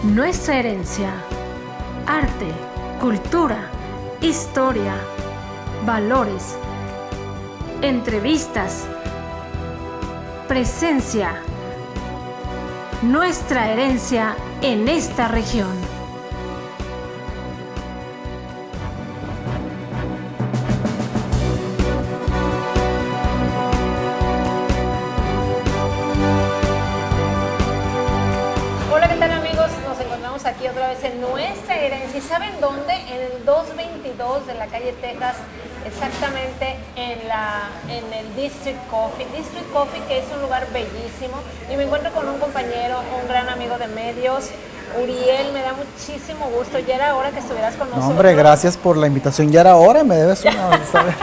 Nuestra herencia, arte, cultura, historia, valores, entrevistas, presencia. Nuestra herencia en esta región. Aquí otra vez en Nuestra Herencia. ¿Y saben dónde? En el 222 de la calle Texas, exactamente en el District Coffee. District Coffee, que es un lugar bellísimo. Y me encuentro con un compañero, un gran amigo de medios, Uriel. Me da muchísimo gusto. Ya era hora que estuvieras con nosotros. No, hombre, gracias por la invitación. Ya era hora, me debes una.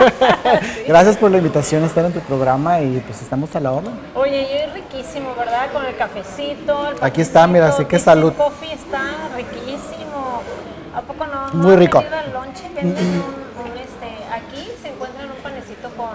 Sí. Gracias por la invitación a estar en tu programa y pues estamos a la orden. Oye, y es riquísimo, ¿verdad? Con el cafecito. Aquí está, mira, así que salud. El coffee está riquísimo. ¿A poco no? Muy rico. Al lonche venden aquí se encuentra un panecito con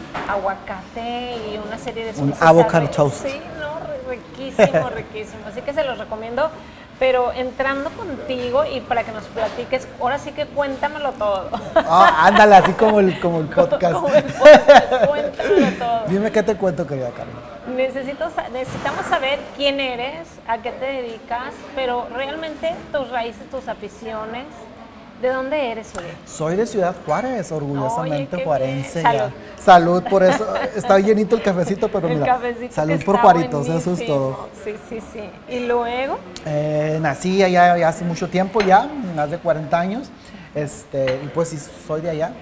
aguacate y una serie de un avocado toast. Sí, no, riquísimo, riquísimo. Así que se los recomiendo. Pero entrando contigo y para que nos platiques, ahora sí que cuéntamelo todo. Ah, ándale, así como el podcast. Como el podcast, cuéntamelo todo. Dime qué te cuento, querida Carmen. Necesitamos saber quién eres, a qué te dedicas, pero realmente tus raíces, tus aficiones. ¿De dónde eres, Uriel? Soy de Ciudad Juárez, orgullosamente. Oye, juarense. Salud. Salud, por eso. Está llenito el cafecito, pero el mira, cafecito salud por Juaritos, eso es todo. Sí, sí, sí. ¿Y luego? Nací allá ya hace mucho tiempo ya, más de 40 años, y pues sí, soy de allá.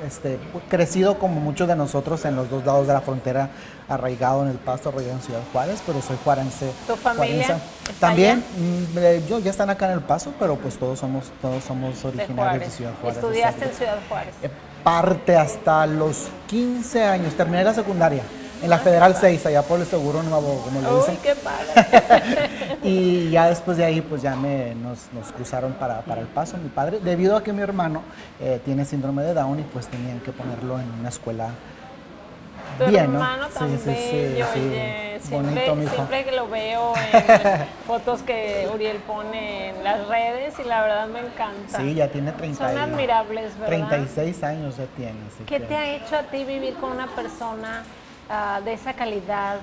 Crecido como muchos de nosotros en los dos lados de la frontera, arraigado en El Paso, arraigado en Ciudad Juárez, pero soy juarense. ¿Tu familia también? Yo ya están acá en El Paso, pero pues todos somos originarios de Ciudad Juárez. ¿Estudiaste en Ciudad Juárez? Parte hasta los 15 años, terminé la secundaria. En la Federal 6, allá por el Seguro Nuevo, como le dicen. ¡Uy, qué padre! Y ya después de ahí, pues ya nos cruzaron para El Paso, mi padre, debido a que mi hermano tiene síndrome de Down y pues tenían que ponerlo en una escuela bien, ¿no? Tu hermano tan bello, oye, bonito, mijo. Siempre que lo veo en fotos que Uriel pone en las redes y la verdad me encanta. Sí, ya tiene 30 Son admirables, ¿verdad? 36 años ya tiene. ¿Qué te ha hecho a ti vivir con una persona de esa calidad?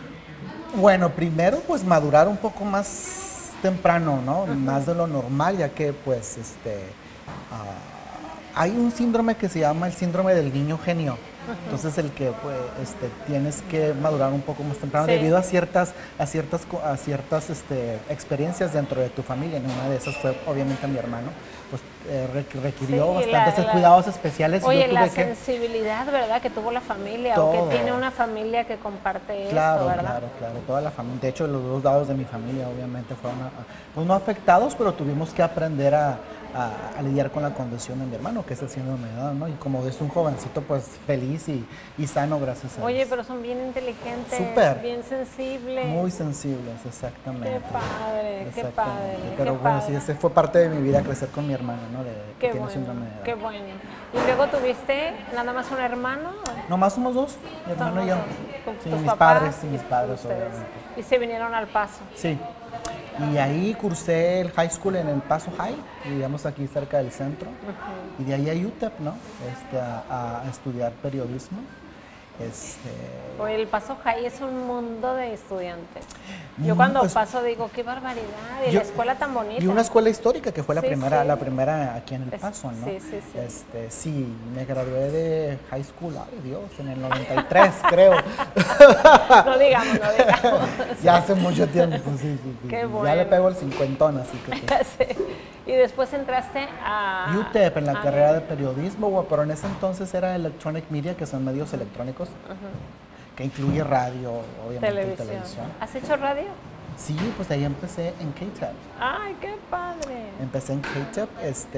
Bueno, primero pues madurar un poco más temprano, ¿no? Más de lo normal, ya que pues hay un síndrome que se llama el síndrome del niño genio. Entonces el que pues, tienes que madurar un poco más temprano, sí, debido a ciertas experiencias dentro de tu familia. Y una de esas fue obviamente mi hermano, pues requirió bastantes cuidados especiales. Oye, la sensibilidad, ¿verdad? Que tuvo la familia, todo, o que tiene una familia que comparte esto, ¿verdad? Claro, toda la familia. De hecho, los dos lados de mi familia obviamente fueron, pues no afectados, pero tuvimos que aprender a lidiar con la condición de mi hermano, que es el síndrome de Down, ¿no? Y como es un jovencito, pues feliz y sano, gracias a Dios. Oye, pero son bien inteligentes, súper, bien sensibles. Muy sensibles, exactamente. Qué padre, qué padre. Pero qué bueno, padre. sí, ese fue parte de mi vida, crecer con mi hermano, ¿no? Qué tiene bueno, síndrome de Down. qué bueno. ¿Y luego tuviste nada más un hermano? Nomás somos dos, mi hermano y yo. Sí, mis padres, obviamente. ¿Y se vinieron al Paso? Sí. Y ahí cursé el high school en El Paso High, vivíamos aquí cerca del centro. Y de ahí a UTEP, ¿no? A estudiar periodismo. Oye, El Paso High es un mundo de estudiantes. Yo cuando paso digo, qué barbaridad, y la escuela tan bonita. Y una escuela histórica que fue la Sí, primera aquí en El Paso, ¿no? Sí. Sí, me gradué de high school, ay Dios, en el 93, creo. No digamos. Ya hace mucho tiempo, sí. Qué bueno. Ya le pego el 50, así que... Y después entraste a... UTEP, en la carrera de periodismo, pero en ese entonces era Electronic Media, que son medios electrónicos, que incluye radio, obviamente, televisión. ¿Has hecho radio? Sí, pues ahí empecé en KTEP. ¡Ay, qué padre! Empecé en KTEP,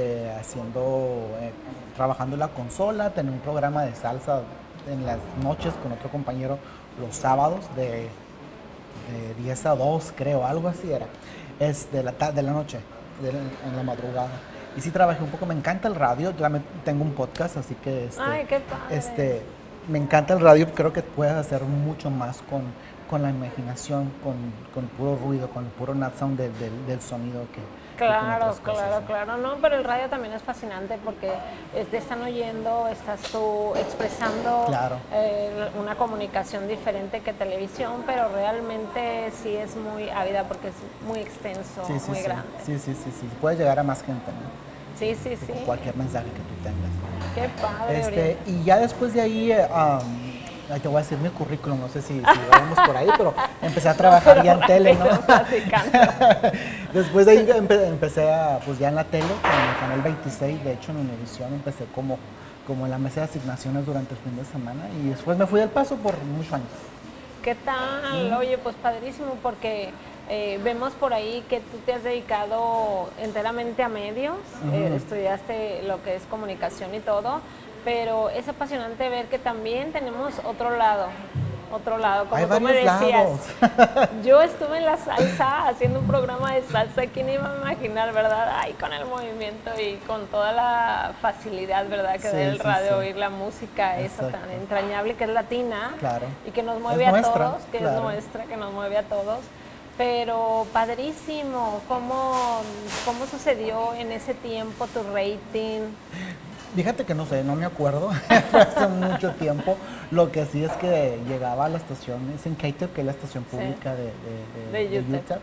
trabajando en la consola, tenía un programa de salsa en las noches con otro compañero los sábados de 10 a 2, creo, algo así era, de la noche. En la madrugada. Y sí trabajé un poco, me encanta el radio, tengo un podcast, así que ¡ay, qué padre! me encanta el radio, creo que puedes hacer mucho más con la imaginación, con puro ruido, con el puro nat sound del sonido que Claro, otras cosas, claro, ¿no? claro, no, pero el radio también es fascinante porque te están oyendo, estás tú expresando Claro. una comunicación diferente que televisión, pero realmente sí es muy ávida porque es muy extenso, Sí, sí, muy sí. grande. Sí. Puedes llegar a más gente, ¿no? Sí, sí, sí. Con cualquier mensaje que tú tengas. Qué padre, Uriel. Y ya después de ahí, ay, te voy a decir mi currículum, no sé si vamos por ahí, pero empecé a trabajar ya en tele, ¿no? Después de ahí empecé pues ya en la tele, con el canal 26, de hecho en Univisión empecé como en la mesa de asignaciones durante el fin de semana y después me fui del Paso por muchos años. ¿Qué tal? Oye, pues padrísimo porque vemos por ahí que tú te has dedicado enteramente a medios, estudiaste lo que es comunicación y todo, pero es apasionante ver que también tenemos otro lado, como Hay tú me varios decías. lados. Yo estuve en la salsa haciendo un programa de salsa, ¿quién iba a imaginar, verdad? Ay, con el movimiento y con toda la facilidad, ¿verdad? Que Sí, da el sí, radio, sí. oír la música esa tan Exacto. entrañable que es latina, Claro. y que nos mueve Es a nuestra, todos, que claro. es nuestra, que nos mueve a todos. Pero padrísimo, ¿cómo sucedió en ese tiempo tu rating? Fíjate que no sé, no me acuerdo, fue hace mucho tiempo. Lo que sí es que llegaba a la estación, es en KTEP, que es la estación pública de UTEP,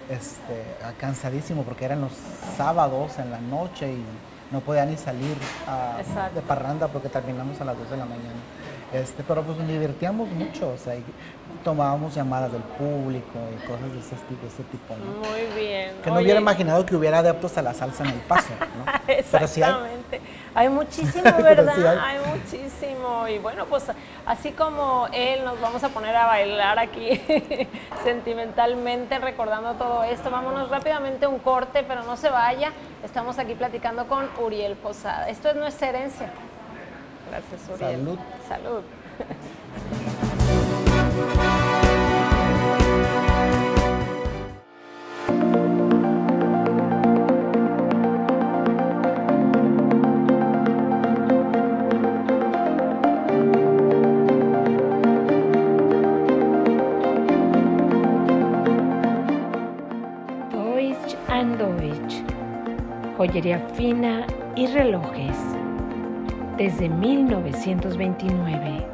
cansadísimo porque eran los sábados en la noche y no podía ni salir de parranda porque terminamos a las 2 de la mañana. Pero pues nos divertíamos mucho, o sea, y tomábamos llamadas del público y cosas de ese tipo, ¿no? Muy bien. Que no hubiera imaginado que hubiera adeptos a la salsa en El Paso, ¿no? Pero sí hay. Exactamente. Hay muchísimo, Pero ¿verdad? sí hay muchísimo. Y bueno, pues así como él, nos vamos a poner a bailar aquí sentimentalmente recordando todo esto. Vámonos rápidamente a un corte, pero no se vaya. Estamos aquí platicando con Uriel Posada. Esto es Nuestra Herencia. Gracias, Uriel. Salud. Salud. Deutsch and Deutsch, joyería fina y relojes, desde 1929.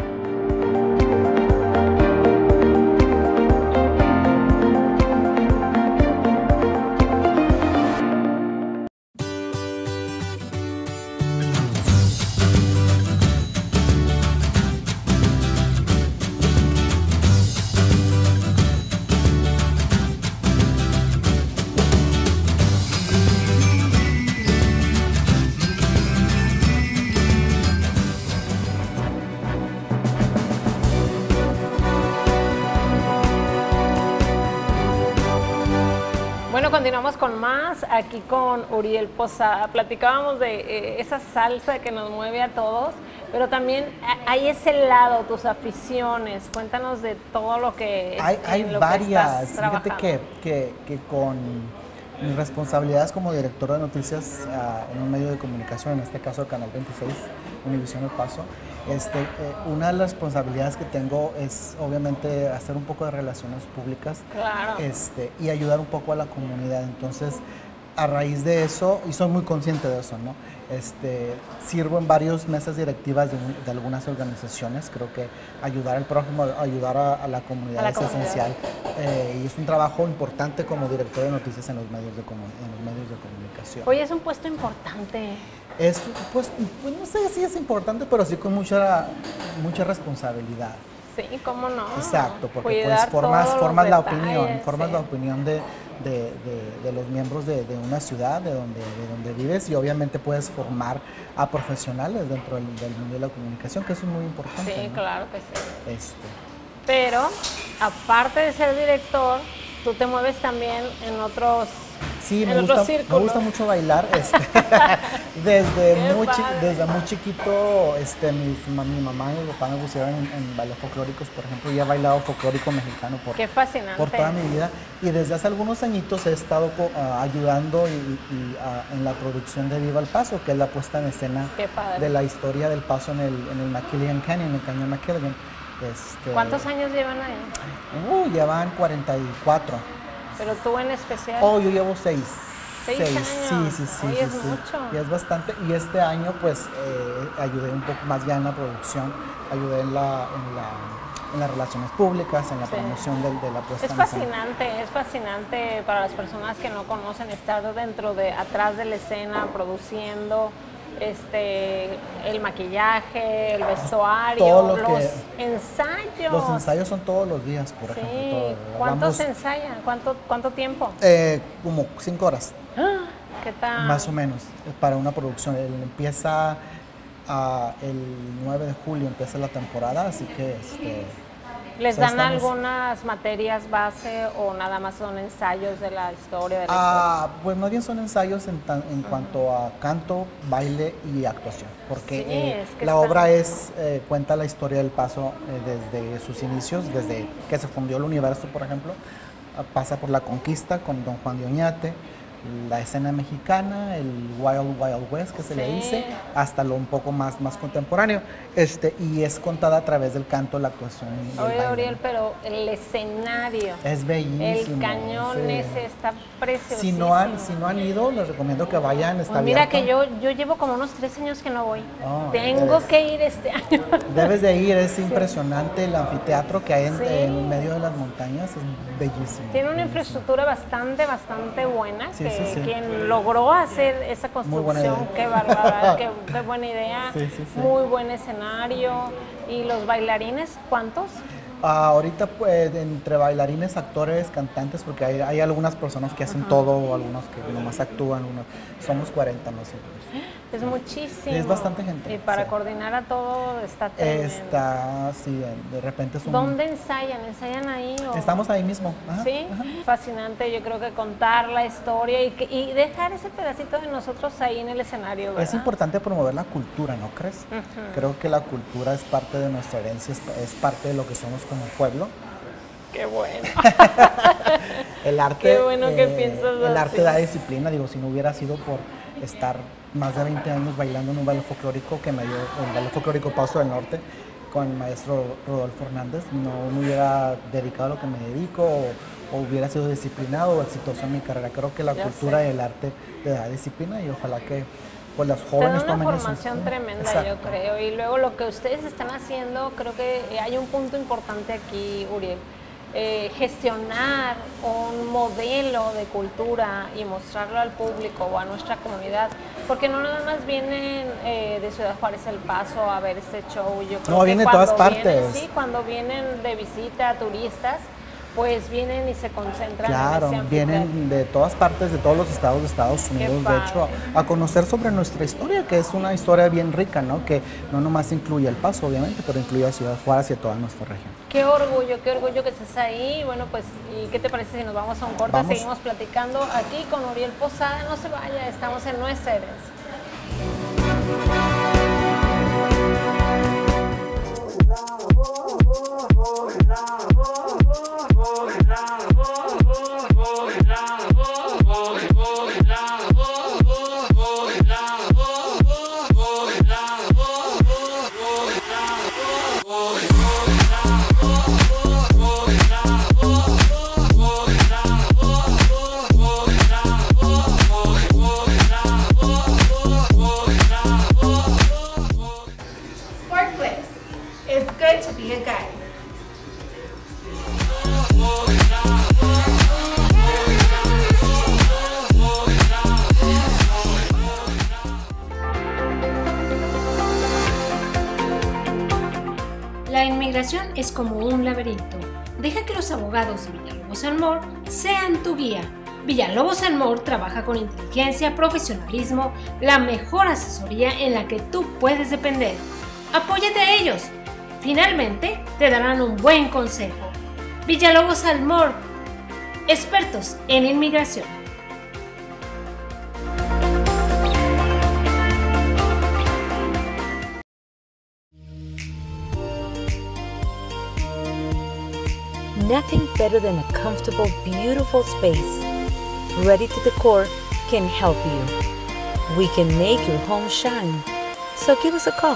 Bueno, continuamos con más aquí con Uriel Posada. Platicábamos de esa salsa que nos mueve a todos, pero también hay ese lado, tus aficiones. Cuéntanos de todo lo que Hay lo varias. que estás Fíjate que con mis responsabilidades como director de noticias en un medio de comunicación, en este caso Canal 26, Univisión El Paso, una de las responsabilidades que tengo es obviamente hacer un poco de relaciones públicas. Claro. Y ayudar un poco a la comunidad. Entonces, a raíz de eso, y soy muy consciente de eso, ¿no? Sirvo en varias mesas directivas de algunas organizaciones. Creo que ayudar al prójimo, ayudar a la comunidad es esencial. Y es un trabajo importante como director de noticias en los medios de comunicación. Oye, es un puesto importante. Pues no sé si es importante, pero sí con mucha responsabilidad. Sí, cómo no. Exacto, porque Cuidar pues formas la detalles, opinión de los miembros de una ciudad, de donde vives, y obviamente puedes formar a profesionales dentro del mundo de la comunicación, que eso es muy importante. Sí, ¿no? claro que sí. Pero aparte de ser director, tú te mueves también en otros Sí, en me otros gusta círculos. mucho bailar. Desde muy chiquito, mi mamá y mi papá me pusieron en bailes folclóricos, por ejemplo. Yo he bailado folclórico mexicano Qué fascinante. por toda mi vida. Y desde hace algunos añitos he estado ayudando en la producción de Viva el Paso, que es la puesta en escena Qué padre. de la historia del paso en el McKilligan Canyon, en el cañón McKilligan. ¿Cuántos años llevan ahí? Llevan 44. Pero tú en especial. Oh, yo llevo 6. 6 años. Sí. Oye, es mucho. Y es bastante. Y este año, pues, ayudé un poco más ya en la producción, ayudé en las relaciones públicas, en la promoción de la puesta en escena. Es fascinante para las personas que no conocen estar atrás de la escena, produciendo. El maquillaje, el vestuario, los ensayos. Los ensayos son todos los días, por ejemplo. ¿Cuántos ensayan? ¿Cuánto tiempo? Como 5 horas. ¿Qué tal? Más o menos, para una producción. Empieza el 9 de julio, empieza la temporada, así que ¿Les dan algunas materias base o nada más son ensayos de la historia? Pues más bien son ensayos en cuanto a canto, baile y actuación, porque la obra cuenta la historia del paso desde sus inicios, desde que se fundió el universo, por ejemplo, pasa por la conquista con Don Juan de Oñate, la escena mexicana, el Wild Wild West que se le dice, hasta lo un poco más contemporáneo, y es contada a través del canto, la actuación. Oye, Uriel, pero el escenario es bellísimo. El cañón ese está precioso. Si no han ido, les recomiendo que vayan. Está mira abierto. que yo llevo como unos 3 años que no voy. Tengo que ir este año. Debes de ir, es impresionante el anfiteatro que hay en medio de las montañas, es bellísimo. Tiene una infraestructura bastante buena. Quien logró hacer esa construcción, qué bárbara, qué buena idea, muy buen escenario. ¿Y los bailarines cuántos? Ahorita pues, entre bailarines, actores, cantantes, porque hay algunas personas que hacen todo, o algunos que nomás actúan, somos 40 más o menos. Es muchísimo. Es bastante gente. Y para coordinar a todo está tremendo. De repente es ¿Dónde ensayan? ¿Ensayan ahí? Estamos ahí mismo. Ajá, sí, fascinante. Yo creo que contar la historia y dejar ese pedacito de nosotros ahí en el escenario, ¿verdad? Es importante promover la cultura, ¿no crees? Creo que la cultura es parte de nuestra herencia, es parte de lo que somos como pueblo. ¡Qué bueno! El arte, ¡Qué bueno que piensas así! El arte da disciplina, si no hubiera sido por estar más de 20 años bailando en un baile folclórico que me dio el baile folclórico Paso del Norte con el maestro Rodolfo Hernández, no me hubiera dedicado a lo que me dedico o hubiera sido disciplinado o exitoso en mi carrera. Creo que la cultura y el arte te da disciplina y ojalá que pues las jóvenes tomen una formación tremenda. Exacto. Yo creo, y luego lo que ustedes están haciendo, creo que hay un punto importante aquí, Uriel, gestionar un modelo de cultura y mostrarlo al público o a nuestra comunidad, porque no nada más vienen de Ciudad Juárez El Paso a ver este show. Yo creo que vienen de todas partes. Cuando vienen de visita turistas, pues vienen y se concentran claro, en ese vienen de todas partes, de todos los estados de Estados Unidos, de hecho, a conocer sobre nuestra historia, que es una historia bien rica, ¿no? Que no nomás incluye El Paso, obviamente, pero incluye a Ciudad Juárez y a toda nuestra región. Qué orgullo que estés ahí. Bueno, pues, ¿y qué te parece si nos vamos a un corte? Seguimos platicando aquí con Uriel Posada. No se vaya, estamos en Nuestra Herencia. La inmigración es como un laberinto. Deja que los abogados de Villalobos & More sean tu guía. Villalobos & More trabaja con inteligencia, profesionalismo, la mejor asesoría en la que tú puedes depender. Apóyate a ellos. Finalmente, te darán un buen consejo. Villalobos & More, expertos en inmigración. nothing better than a comfortable, beautiful space. Ready to Decor can help you. We can make your home shine. So give us a call.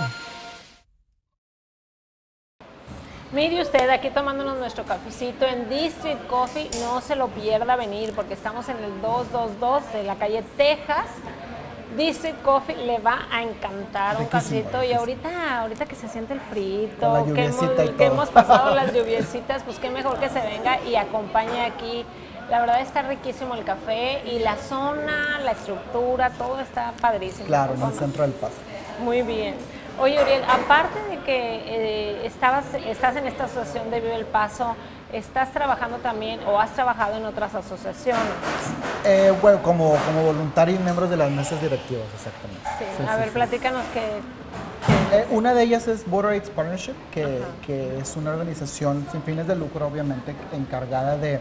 Mire usted, aquí tomándonos nuestro cafecito en District Coffee, no se lo pierda venir porque estamos en el 222 de la calle Texas. District Coffee le va a encantar un cafecito y ahorita que se siente el frito, que hemos pasado las lluviecitas, pues qué mejor que se venga y acompañe aquí. La verdad está riquísimo el café y la zona, la estructura, todo está padrísimo. Claro, en el centro del Paso. Muy bien. Oye, Uriel, aparte de que estás en esta asociación de Vive el Paso, ¿estás trabajando también o has trabajado en otras asociaciones? Bueno, como voluntario y miembros de las mesas directivas, exactamente. Sí, sí, a ver, platícanos que... Una de ellas es Border Aids Partnership, que es una organización sin fines de lucro, obviamente, encargada de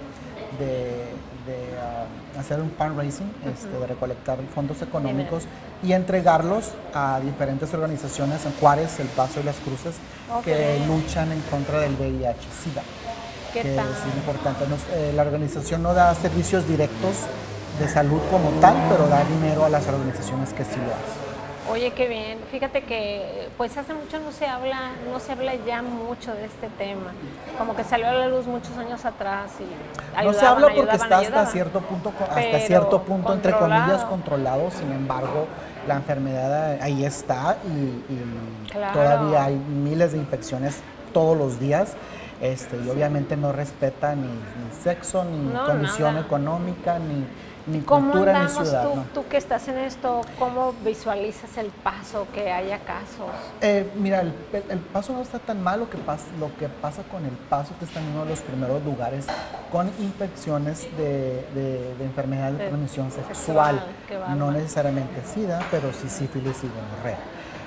hacer un fundraising, de recolectar fondos económicos y entregarlos a diferentes organizaciones en Juárez, El Paso y Las Cruces, que luchan en contra del VIH-Sida. ¿Qué que tal? es importante. La organización no da servicios directos de salud como tal, pero da dinero a las organizaciones que sí lo hacen. Oye, qué bien. Fíjate que pues hace mucho no se habla ya mucho de este tema. Como que salió a la luz muchos años atrás y no se habla porque está hasta cierto punto entre comillas controlado. Sin embargo, la enfermedad ahí está y claro, todavía hay miles de infecciones todos los días. Y obviamente no respeta ni sexo, ni condición económica, ni cultura, ni ciudad. ¿Cómo andamos tú que estás en esto, cómo visualizas el Paso, que haya casos? Mira, el Paso no está tan mal. Lo que pasa con el Paso, que está en uno de los primeros lugares con infecciones de enfermedad de transmisión sexual. No necesariamente SIDA, pero sí sífilis y gonorrea.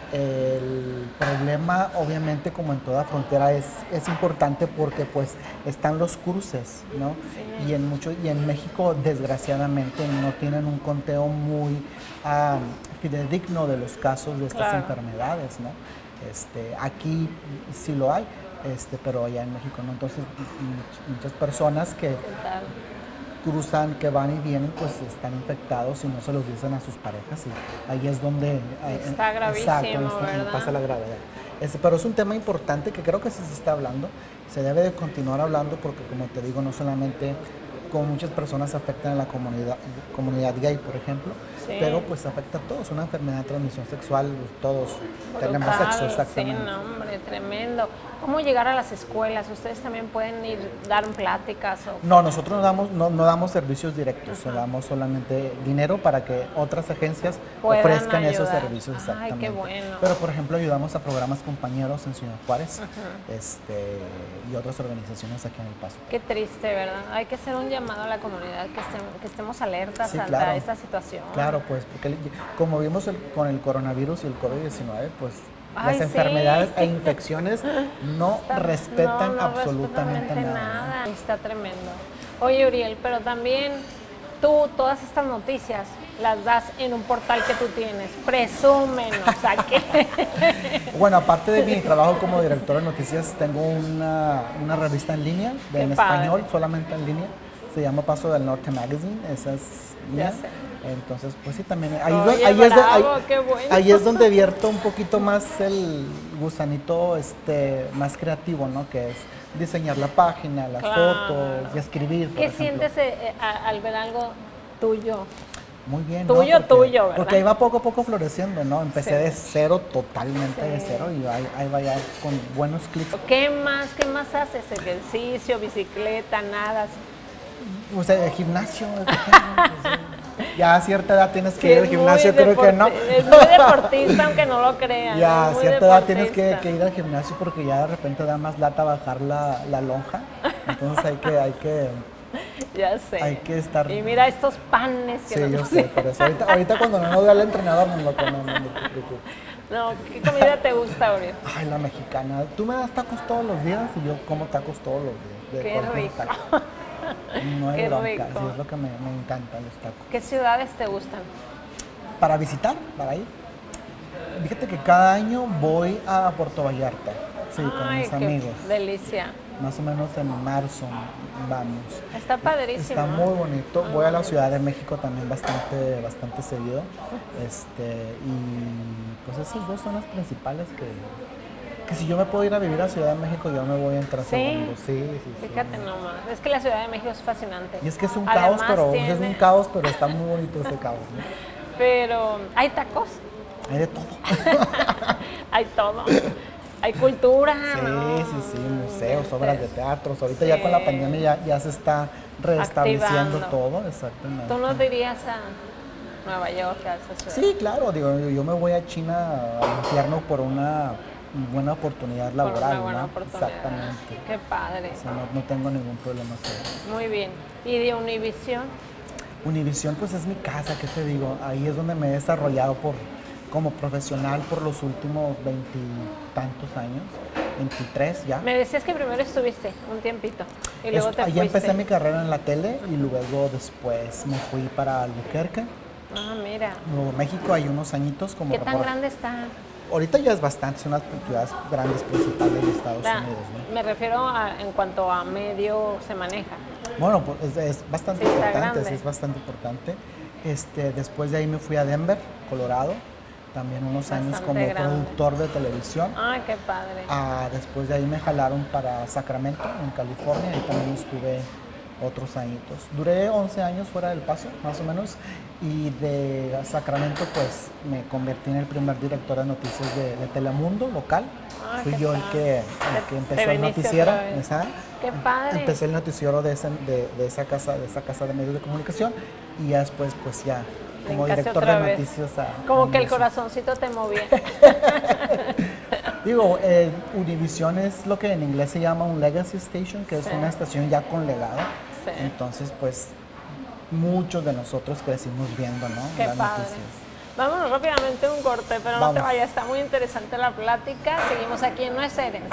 El problema, obviamente, como en toda frontera, es importante porque pues están los cruces, ¿no? Sí. Y en México, desgraciadamente, no tienen un conteo muy fidedigno de los casos de estas enfermedades, ¿no? Aquí sí lo hay, pero allá en México no. Entonces, muchas personas que cruzan, que van y vienen, pues están infectados y no se los dicen a sus parejas, y ahí es donde está gravísimo, ¿verdad? Pasa la gravedad. Pero es un tema importante que creo que sí se está hablando, se debe de continuar hablando porque, como te digo, no solamente como muchas personas afectan a la comunidad gay, por ejemplo, pero pues afecta a todos. Una enfermedad de transmisión sexual, todos tenemos sexo, exactamente. Sí, no, hombre, tremendo. ¿Cómo llegar a las escuelas? ¿Ustedes también pueden ir, dar pláticas? No, nosotros no damos servicios directos, damos solamente dinero para que otras agencias ofrezcan esos servicios, exactamente. Ay, qué bueno. Pero, por ejemplo, ayudamos a programas compañeros en Ciudad Juárez y otras organizaciones aquí en El Paso. Qué triste, ¿verdad? Hay que hacer un llamado a la comunidad, que estemos alertas a esta situación. Claro, pues, porque como vimos con el coronavirus y el COVID-19, pues las enfermedades e infecciones no respetan absolutamente nada. Está tremendo. Oye, Uriel, pero también tú todas estas noticias las das en un portal que tú tienes. Presúmenos, ¿qué? Bueno, aparte de mi trabajo como director de noticias, tengo una revista en línea, en español, solamente en línea. Se llama Paso del Norte Magazine, esa es mía. Entonces, pues sí, también ahí es donde vierto un poquito más el gusanito más creativo, ¿no? Que es diseñar la página, las fotos y escribir, por ejemplo. ¿Qué sientes al ver algo tuyo? Muy bien, tuyo, ¿verdad? Porque ahí va poco a poco floreciendo, ¿no? Empecé de cero, totalmente de cero, y ahí va ya con buenos clics. ¿Qué más haces? ¿Ejercicio, bicicleta, nadas? O sea, gimnasio. Ya a cierta edad tienes que ir al gimnasio, creo que no. Es muy deportista, aunque no lo crean. Ya a cierta edad tienes que ir al gimnasio porque ya de repente da más lata bajar la lonja. Entonces hay que ya sé. Hay que estar... Y mira estos panes que sí, yo sé, por eso. Ahorita cuando no vea al entrenador no lo comemos, no te preocupes. No, ¿qué comida te gusta, Uriel? Ay, la mexicana. Tú me das tacos todos los días y yo como tacos todos los días. Qué rico. Taco. No hay bronca, rico. Sí, es lo que me encantan los tacos. ¿Qué ciudades te gustan? Para visitar, para ir. Fíjate que cada año voy a Puerto Vallarta, sí, con mis amigos. Delicia. más o menos en marzo vamos. Está padrísimo. Está muy bonito. Voy a la Ciudad de México también bastante seguido. Y pues esas dos son las principales que si yo me puedo ir a vivir a Ciudad de México, yo me voy a entrar segundo. Sí. Fíjate nomás. Es que la Ciudad de México es fascinante. Y es que es un Además, caos, pero está muy bonito ese caos, ¿no? Pero hay tacos. Hay de todo. Hay todo. Hay cultura, Sí, ¿no? sí, museos, obras de teatros. Ahorita ya con la pandemia ya se está restableciendo Activando. todo, exactamente. ¿Tú no te irías a Nueva York, a esa ciudad? Sí, claro, digo, yo me voy a China al infierno por una buena oportunidad laboral, Por una buena ¿no? oportunidad. Exactamente. Qué padre. O sea, no tengo ningún problema sobre eso. Muy bien. ¿Y de Univision? Univisión, pues es mi casa, ¿qué te digo? Ahí es donde me he desarrollado como profesional por los últimos 20 años, 23 ya. Me decías que primero estuviste un tiempito y luego te Ahí fuiste. empecé mi carrera en la tele y luego después me fui para Albuquerque, Ah, mira. Nuevo México, hay unos añitos como ¿Qué tan grande está? Ahorita ya es bastante, son las ciudades grandes principales de Estados Da- Unidos, ¿no? Me refiero en cuanto a medio se maneja. Bueno, pues es bastante Sí, está importante, grande. sí, es bastante importante. Después de ahí me fui a Denver, Colorado, también unos años Bastante como grande. productor de televisión. Ay, qué padre. Después de ahí me jalaron para Sacramento, en California, y también estuve otros añitos. Duré 11 años fuera del Paso, más o menos, y de Sacramento pues me convertí en el primer director de noticias de Telemundo local. Ah, Fui qué yo el padre. que Te empezó el viniste noticiero. otra vez. Exacto. Qué padre. Empecé el noticiero de esa casa de medios de comunicación y ya después pues ya como Brincaste director otra de vez. noticias. Como que el Univision. corazoncito te movía. Digo, Univision es lo que en inglés se llama un legacy station, que es Sí. una estación ya con legado. Sí. Entonces, pues, muchos de nosotros crecimos viendo, ¿no? Qué Las padre. noticias. Vámonos rápidamente a un corte, pero no te Vamos. vayas, está muy interesante la plática. Seguimos aquí en Nuestra Herencia.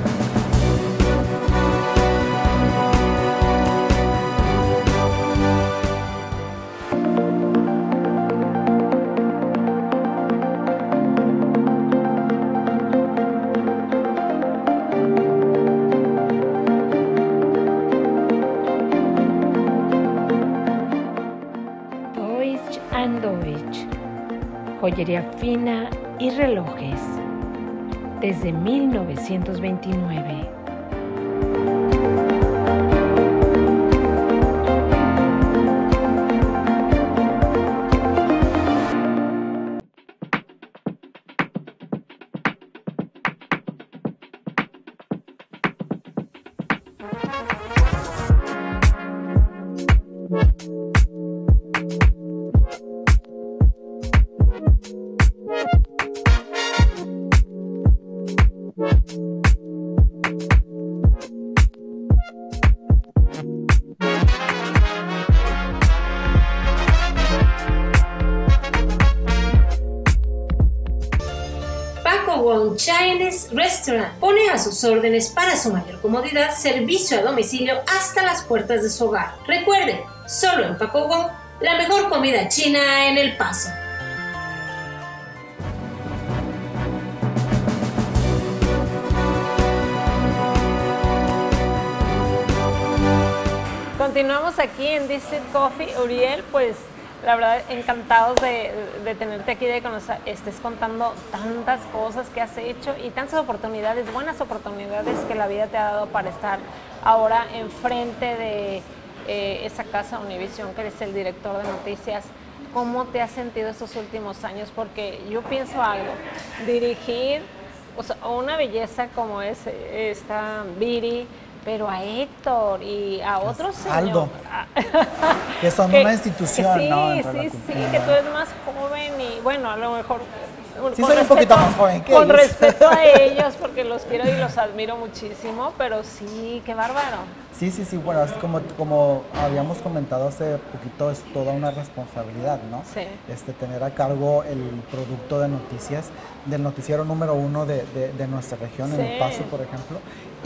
Deutsch and Deutsch, joyería fina y relojes, desde 1929. Paco Wong Chinese Restaurant pone a sus órdenes para su mayor comodidad servicio a domicilio hasta las puertas de su hogar. Recuerde, solo en Paco Wong, la mejor comida china en El Paso. Continuamos aquí en District Coffee. Uriel, pues la verdad encantados de tenerte aquí, de que nos estés contando tantas cosas que has hecho y tantas oportunidades, buenas oportunidades que la vida te ha dado para estar ahora enfrente de esa casa Univision, que eres el director de noticias. ¿Cómo te has sentido estos últimos años? Porque yo pienso algo, dirigir, o sea, una belleza como es esta Viri, pero a Héctor y a otros Aldo, señores. que son una institución, sí, ¿no? Dentro de la sí, cultura. que tú eres más joven y bueno, a lo mejor Sí, soy un poquito más joven que con ellos. respeto a ellos, porque los quiero y los admiro muchísimo, pero sí, qué bárbaro. Sí, bueno, así como habíamos comentado hace poquito, es toda una responsabilidad, ¿no? Sí. Tener a cargo el producto de noticias del noticiero número 1 de nuestra región, en Sí. El Paso, por ejemplo.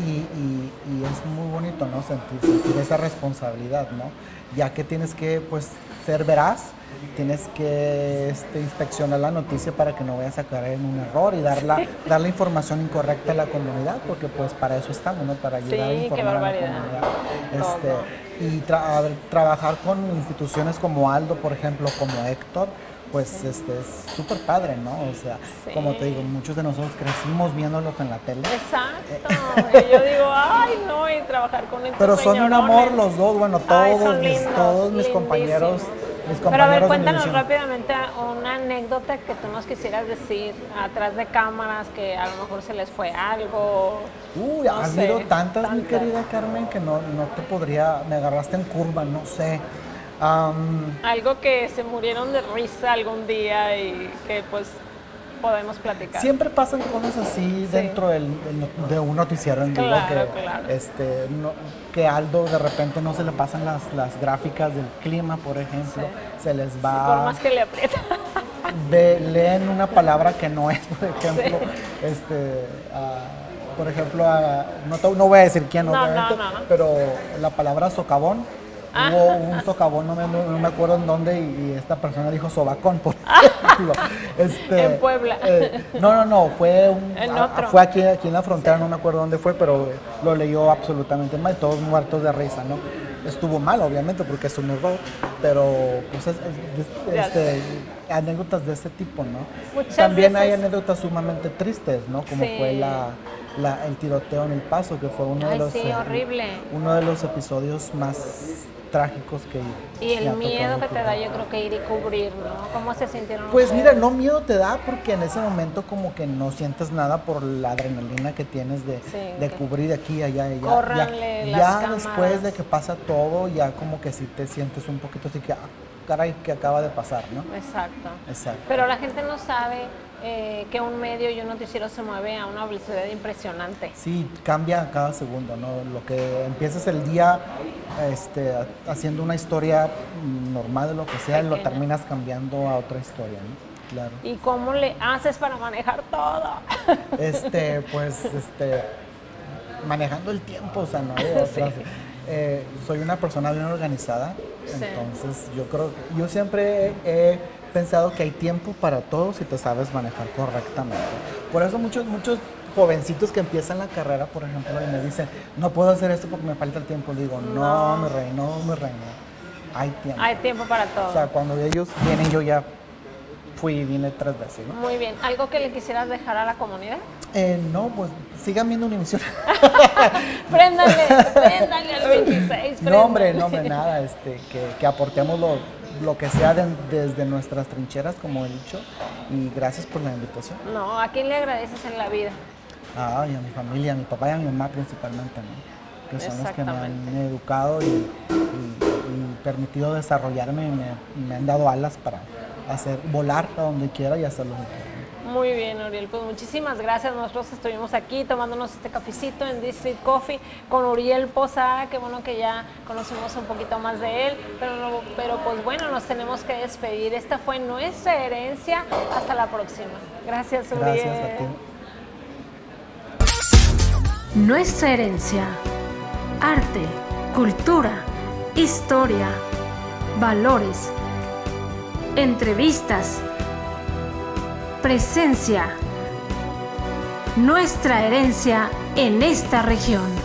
y es muy bonito, ¿no? Sentir esa responsabilidad, ¿no? Ya que tienes que, pues, ser veraz, tienes que inspeccionar la noticia para que no vayas a caer en un error y dar la información incorrecta a la comunidad, porque pues para eso estamos, ¿no? Para ayudar a informar a la comunidad. Y trabajar con instituciones como Aldo, por ejemplo, como Héctor, pues es súper padre, ¿no? O sea, como te digo, muchos de nosotros crecimos viéndolos en la tele. Exacto. Y yo digo, ay, no, y trabajar con estos Pero son un amor señorones. los dos, bueno, todos mis compañeros. Pero a ver, cuéntanos rápidamente una anécdota que tú nos quisieras decir atrás de cámaras, que a lo mejor se les fue algo. Uy, no ha habido tantas, mi querida Carmen, que no te podría, me agarraste en curva, no sé. Algo que se murieron de risa algún día y que pues podemos platicar. Siempre pasan cosas así dentro de un noticiero en vivo, que Aldo de repente no se le pasan las gráficas del clima, por ejemplo, se les va... Por más que le aprieta. Leen una palabra que no es, por ejemplo, por ejemplo, no voy a decir quién, obviamente, pero la palabra socavón. Hubo un socavón, no me acuerdo en dónde, y esta persona dijo sobacón, por ejemplo. En Puebla. No, fue aquí en la frontera, sí. No me acuerdo dónde fue, pero lo leyó absolutamente mal, todos muertos de risa, ¿no? Estuvo mal, obviamente, porque es un error, pero pues anécdotas de ese tipo, ¿no? También hay anécdotas sumamente tristes, ¿no? Como fue el tiroteo en El Paso, que fue uno de los episodios más trágicos que... Y el miedo que te da, yo creo que ir y cubrir, ¿no? ¿Cómo se sintieron Pues ustedes? mira, no miedo te da porque en ese momento como que no sientes nada por la adrenalina que tienes de cubrir aquí y allá. Ya después de que pasa todo, ya como que sí te sientes un poquito así que, caray, que acaba de pasar, ¿no? Exacto. Pero la gente no sabe que un medio y un noticiero se mueve a una velocidad impresionante. Sí, cambia cada segundo, ¿no? Lo que empiezas el día haciendo una historia normal de lo que sea, lo terminas cambiando a otra historia, ¿no? Claro. ¿Y cómo le haces para manejar todo? Manejando el tiempo, o sea, no hay otras. Soy una persona bien organizada, entonces yo siempre he pensado que hay tiempo para todo si te sabes manejar correctamente. Por eso muchos jovencitos que empiezan la carrera, por ejemplo, y me dicen, no puedo hacer esto porque me falta el tiempo. Le digo, no, mi reina, hay tiempo. Hay tiempo para todo. O sea, cuando ellos vienen, yo ya fui y vine 3 veces, ¿no? Muy bien. ¿Algo que le quisieras dejar a la comunidad? No, pues sigan viendo Univisión. Préndale al 26. No, hombre, nada, que aportemos lo que sea desde nuestras trincheras, como he dicho, y gracias por la invitación. No, ¿a quién le agradeces en la vida? A mi familia, a mi papá y a mi mamá principalmente, ¿no? Que son los que me han educado y permitido desarrollarme y me han dado alas para volar a donde quiera y hacer lo que quiera. Muy bien, Uriel, pues muchísimas gracias. Nosotros estuvimos aquí tomándonos este cafecito en District Coffee con Uriel Posada. Qué bueno que ya conocimos un poquito más de él, pero pues bueno, nos tenemos que despedir. Esta fue nuestra herencia. Hasta la próxima. Gracias, Uriel. Gracias a ti. Nuestra herencia: arte, cultura, historia, valores, entrevistas, presencia. Nuestra herencia en esta región.